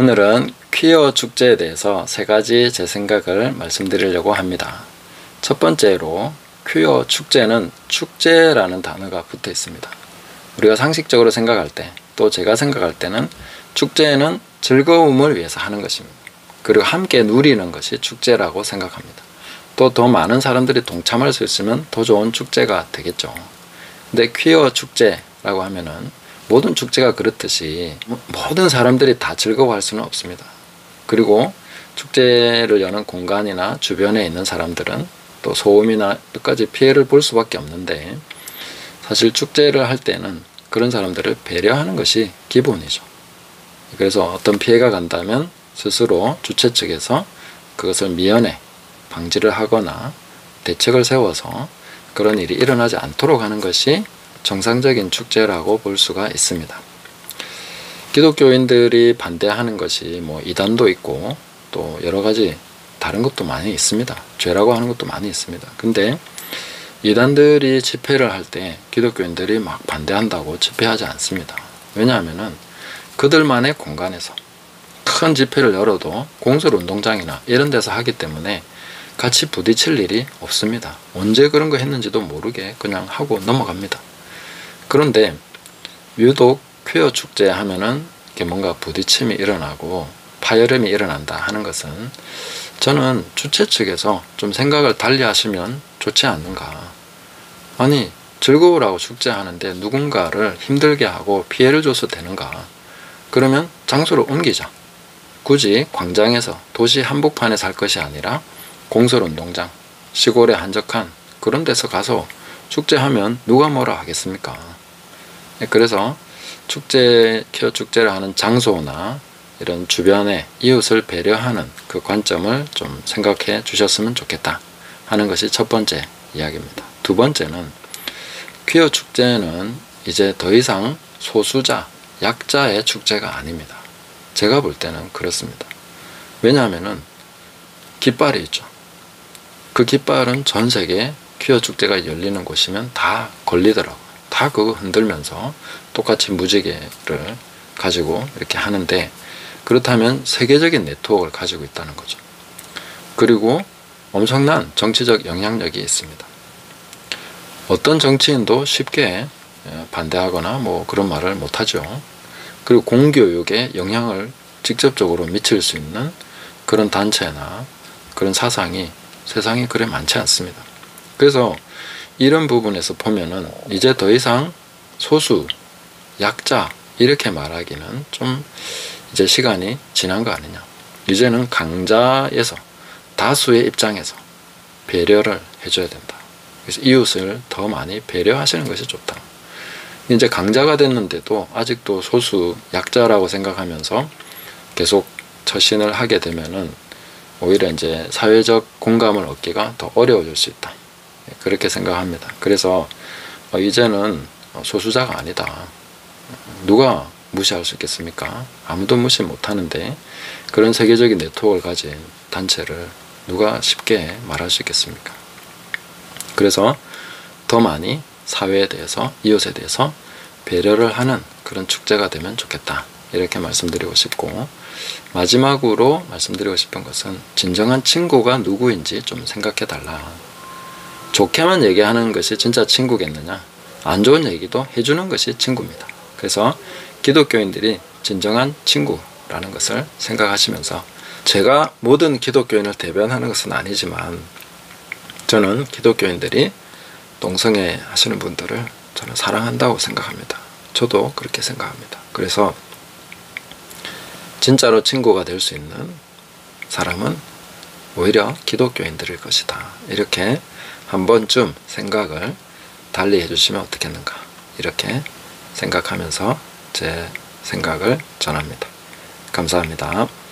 오늘은 퀴어 축제에 대해서 세 가지 제 생각을 말씀드리려고 합니다. 첫 번째로 퀴어 축제는 축제라는 단어가 붙어 있습니다. 우리가 상식적으로 생각할 때, 또 제가 생각할 때는 축제는 즐거움을 위해서 하는 것입니다. 그리고 함께 누리는 것이 축제라고 생각합니다. 또 더 많은 사람들이 동참할 수 있으면 더 좋은 축제가 되겠죠. 근데 퀴어 축제라고 하면은 모든 축제가 그렇듯이 모든 사람들이 다 즐거워할 수는 없습니다. 그리고 축제를 여는 공간이나 주변에 있는 사람들은 또 소음이나 몇 가지 피해를 볼 수밖에 없는데, 사실 축제를 할 때는 그런 사람들을 배려하는 것이 기본이죠. 그래서 어떤 피해가 간다면 스스로 주최 측에서 그것을 미연에 방지를 하거나 대책을 세워서 그런 일이 일어나지 않도록 하는 것이 정상적인 축제라고 볼 수가 있습니다. 기독교인들이 반대하는 것이 이단도 있고 또 여러 가지 다른 것도 많이 있습니다. 죄라고 하는 것도 많이 있습니다. 근데 이단들이 집회를 할 때 기독교인들이 막 반대한다고 집회하지 않습니다. 왜냐하면은 그들만의 공간에서 큰 집회를 열어도 공설운동장이나 이런 데서 하기 때문에 같이 부딪힐 일이 없습니다. 언제 그런 거 했는지도 모르게 그냥 하고 넘어갑니다. 그런데 유독 퀴어 축제 하면은 이렇게 뭔가 부딪힘이 일어나고 파열음이 일어난다 하는 것은, 저는 주최 측에서 좀 생각을 달리 하시면 좋지 않는가. 아니, 즐거우라고 축제하는데 누군가를 힘들게 하고 피해를 줘서 되는가. 그러면 장소를 옮기자. 굳이 광장에서 도시 한복판에 살 것이 아니라 공설운동장, 시골에 한적한 그런 데서 가서 축제하면 누가 뭐라 하겠습니까? 그래서 퀴어 축제를 하는 장소나 이런 주변의 이웃을 배려하는 그 관점을 좀 생각해 주셨으면 좋겠다 하는 것이 첫 번째 이야기입니다. 두 번째는 퀴어 축제는 이제 더 이상 소수자, 약자의 축제가 아닙니다. 제가 볼 때는 그렇습니다. 왜냐하면은 깃발이 있죠. 그 깃발은 전 세계 퀴어 축제가 열리는 곳이면 다 걸리더라고요. 다 그거 흔들면서 똑같이 무지개를 가지고 이렇게 하는데, 그렇다면 세계적인 네트워크를 가지고 있다는 거죠. 그리고 엄청난 정치적 영향력이 있습니다. 어떤 정치인도 쉽게 반대하거나 그런 말을 못하죠. 그리고 공교육에 영향을 직접적으로 미칠 수 있는 그런 단체나 그런 사상이 세상에 그래 많지 않습니다. 그래서 이런 부분에서 보면은 이제 더 이상 소수, 약자 이렇게 말하기는 좀 이제 시간이 지난 거 아니냐. 이제는 강자에서, 다수의 입장에서 배려를 해줘야 된다. 그래서 이웃을 더 많이 배려하시는 것이 좋다. 이제 강자가 됐는데도 아직도 소수, 약자라고 생각하면서 계속 처신을 하게 되면은 오히려 이제 사회적 공감을 얻기가 더 어려워질 수 있다. 그렇게 생각합니다. 그래서 이제는 소수자가 아니다. 누가 무시할 수 있겠습니까? 아무도 무시 못하는데 그런 세계적인 네트워크를 가진 단체를 누가 쉽게 말할 수 있겠습니까? 그래서 더 많이 사회에 대해서, 이웃에 대해서 배려를 하는 그런 축제가 되면 좋겠다. 이렇게 말씀드리고 싶고, 마지막으로 말씀드리고 싶은 것은 진정한 친구가 누구인지 좀 생각해 달라. 좋게만 얘기하는 것이 진짜 친구겠느냐? 안 좋은 얘기도 해주는 것이 친구입니다. 그래서 기독교인들이 진정한 친구라는 것을 생각하시면서, 제가 모든 기독교인을 대변하는 것은 아니지만 저는 기독교인들이 동성애 하시는 분들을 저는 사랑한다고 생각합니다. 저도 그렇게 생각합니다. 그래서 진짜로 친구가 될 수 있는 사람은 오히려 기독교인들일 것이다. 이렇게 한 번쯤 생각을 달리 해주시면 어떻겠는가. 이렇게 생각하면서 제 생각을 전합니다. 감사합니다.